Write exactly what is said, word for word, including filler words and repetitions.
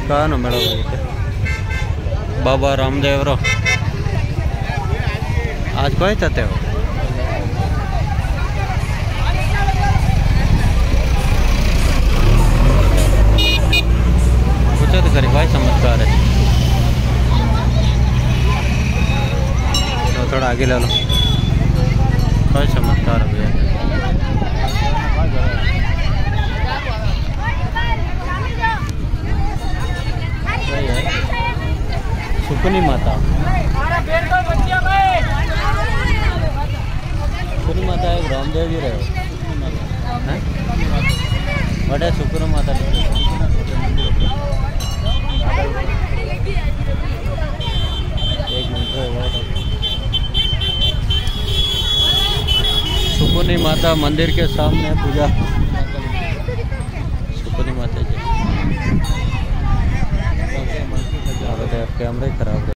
कहाँ नो मेड़ो बाबा रामदेव रो आज कोई चाहते हो पूछो तो करी भाई चमत्कार है तो थोड़ा आगे ले लो कोई चमत्कार है भैया सुकनी माता सुकनी माता एक रामदेव जी रहे हैं बड़े सुकनी माता एक मिनट सुकनी माता मंदिर के सामने पूजा सुकनी माता जी कैमरे खराब